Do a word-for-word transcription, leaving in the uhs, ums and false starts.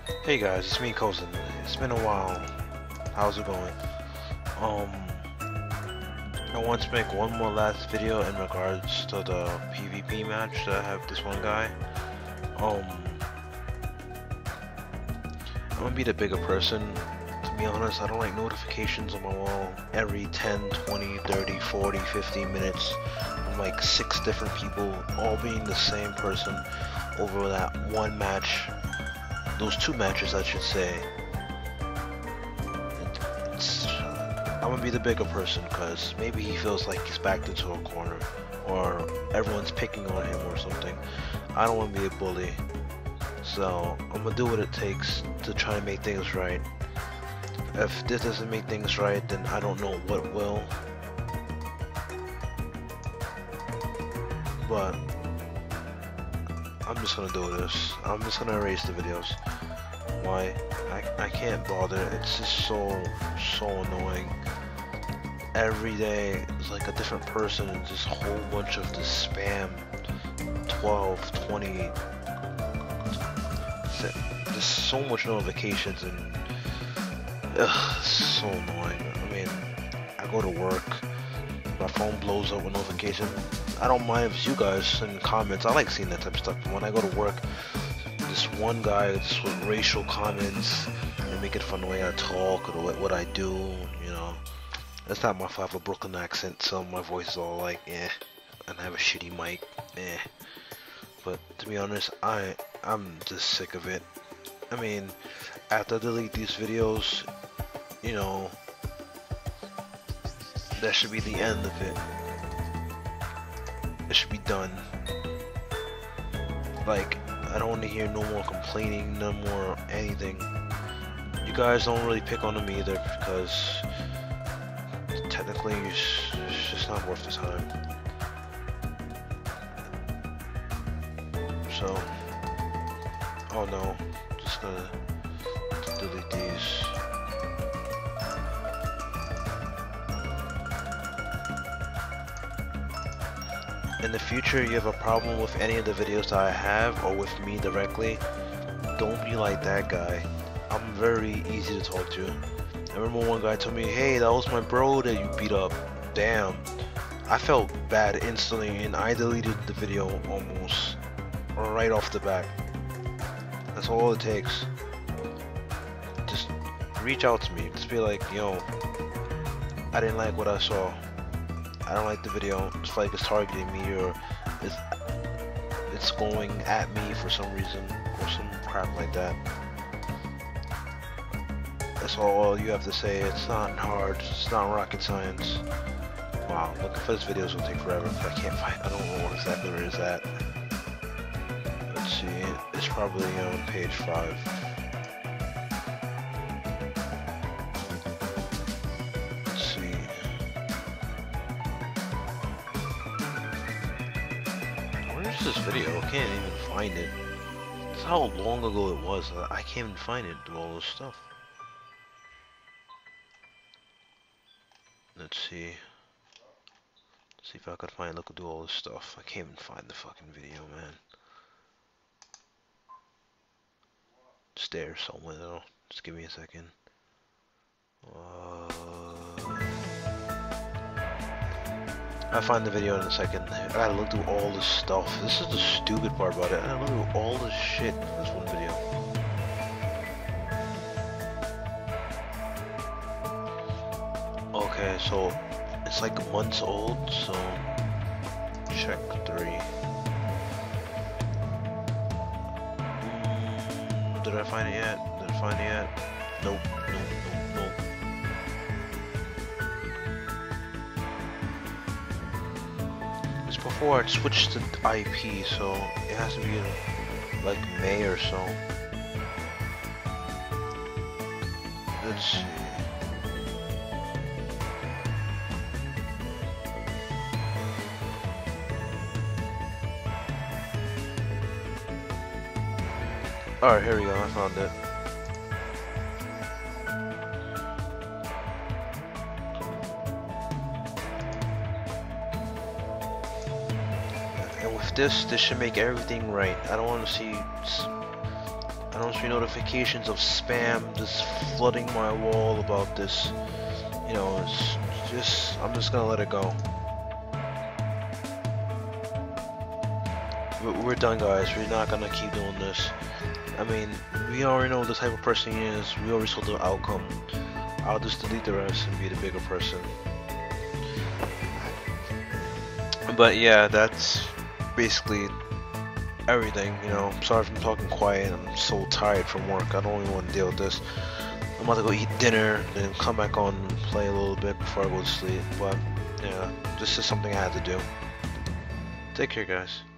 Hey guys, it's me, Kozin. It's been a while. How's it going? Um, I want to make one more last video in regards to the PvP match that I have with this one guy. Um, I'm gonna be the bigger person. To be honest, I don't like notifications on my wall every ten, twenty, thirty, forty, fifty minutes from like six different people, all being the same person over that one match. Those two matches, I should say. It's, I'm gonna be the bigger person because maybe he feels like he's backed into a corner or everyone's picking on him or something. I don't want to be a bully, so I'm gonna do what it takes to try to make things right. If this doesn't make things right, then I don't know what will. But I'm just gonna do this. I'm just gonna erase the videos. Why? I, I can't bother. It's just so, so annoying. Every day it's like a different person and just a whole bunch of this spam. twelve, twenty. There's so much notifications and ugh, it's so annoying. I mean, I go to work, my phone blows up with notifications. I don't mind if it's you guys send comments. I like seeing that type of stuff. But when I go to work, this one guy just with racial comments and making fun of the way I talk or what, what I do, you know. That's not my fault. I have a Brooklyn accent, so my voice is all like, eh. And I have a shitty mic, eh. But to be honest, I I'm just sick of it. I mean, after I delete these videos, you know, that should be the end of it. It should be done. Like, I don't want to hear no more complaining, no more anything. You guys don't really pick on them either because technically it's just not worth the time. So, oh no, just gonna delete these. In the future, you have a problem with any of the videos that I have or with me directly, don't be like that guy. I'm very easy to talk to. I remember one guy told me, hey, that was my bro that you beat up. Damn. I felt bad instantly and I deleted the video almost right off the bat. That's all it takes. Just reach out to me. Just be like, yo, I didn't like what I saw. I don't like the video. It's like it's targeting me or it's, it's going at me for some reason or some crap like that. That's all you have to say. It's not hard. It's not rocket science. Wow, looking for this video will take forever if I can't find. I don't know exactly where it's at. Let's see. It's probably on page five. This video, I can't even find it. That's how long ago it was. I can't even find it through all this stuff. Let's see. Let's see if I could find. Look, do all this stuff. I can't even find the fucking video, man. It's there somewhere though. Just give me a second. Uh, I'll find the video in a second. I gotta look through all this stuff. This is the stupid part about it. I gotta look through all this shit in this one video. Okay, so it's like months old, so check three. Mm, did I find it yet? Did I find it yet? Nope, nope, nope, nope. Before I switched to I P, so it has to be in like May or so. Let's see. Alright, here we go, I found it. This, this should make everything right. I don't want to see I don't see notifications of spam just flooding my wall about this. You know, it's just, I'm just gonna let it go. We're done, guys. We're not gonna keep doing this. I mean, we already know the type of person he is. We already saw the outcome. I'll just delete the rest and be the bigger person. But yeah, that's basically everything, you know. I'm sorry if I'm talking quiet. I'm so tired from work. I don't even want to deal with this. I'm about to go eat dinner, then come back on and play a little bit before I go to sleep. But yeah, this is something I had to do. Take care, guys.